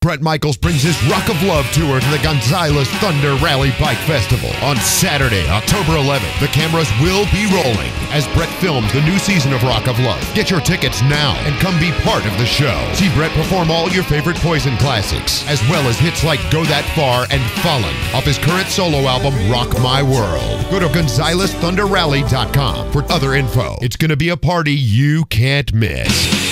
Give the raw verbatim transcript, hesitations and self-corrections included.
Bret Michaels brings his Rock of Love tour to the Gonzales Thunder Rally Bike Festival on Saturday, October eleventh. The cameras will be rolling as Bret films the new season of Rock of Love. Get your tickets now and come be part of the show. See Bret perform all your favorite Poison classics, as well as hits like Go That Far and Fallen off his current solo album, Rock My World. Go to gonzales thunder rally dot com for other info. It's going to be a party you can't miss.